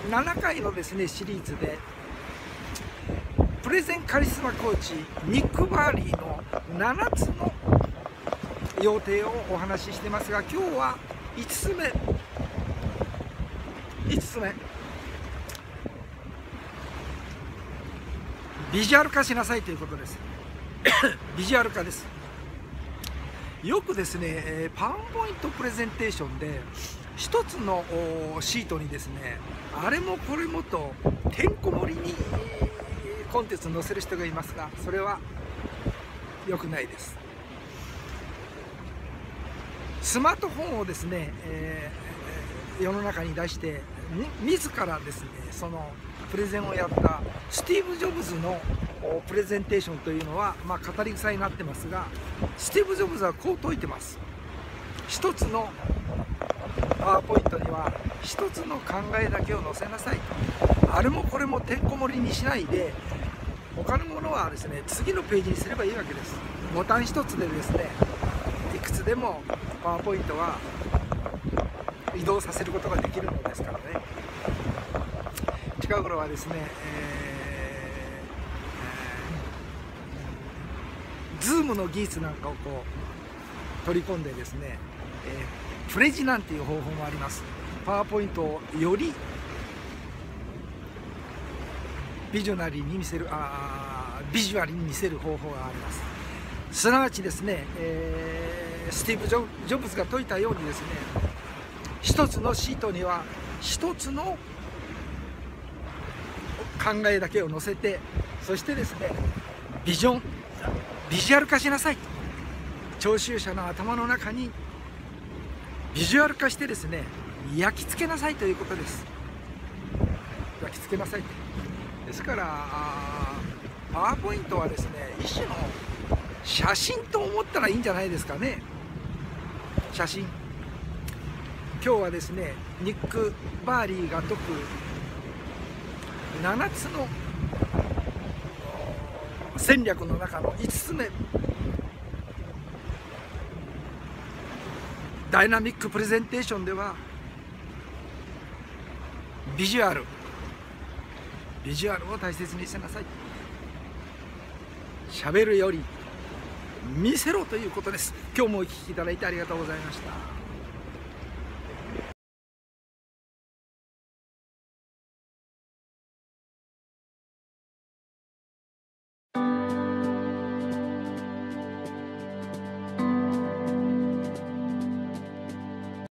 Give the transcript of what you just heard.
7回のですねシリーズでプレゼンカリスマコーチニック・バーリーの7つの要点をお話ししてますが、今日は5つ目ビジュアル化しなさいということですビジュアル化です。よくですねパワーポイントプレゼンテーションで一つのシートにですねあれもこれもとてんこ盛りにコンテンツ載せる人がいますが、それは良くないです。スマートフォンをですね、世の中に出して自らですねそのプレゼンをやったスティーブ・ジョブズのプレゼンテーションというのは、語り草になってますが、スティーブ・ジョブズはこう説いてます。一つのパワーポイントには一つの考えだけを載せなさいと。あれもこれもてんこ盛りにしないで、他のものはですね次のページにすればいいわけです。ボタン一つでですねいくつでもパワーポイントは移動させることができるのですからね。近頃はですね、Zoom の技術なんかをこう取り込んでですね、プレジなんていう方法もあります。パワーポイントをよりビジュアルに見せる方法があります。すなわちですね、スティーブ・ジョブズが説いたようにですね、一つのシートには一つの考えだけを載せて、そしてですねビジュアル化しなさい。聴衆者の頭の中にビジュアル化してですね焼き付けなさいということです。焼き付けなさいですから、パワーポイントはですね一種の写真と思ったらいいんじゃないですかね。写真。今日はですねニック・バーリーが説く7つの戦略の中の5つ目、ダイナミックプレゼンテーションではビジュアルを大切にしなさい。喋るより見せろということです。今日もお聞きいただいてありがとうございました。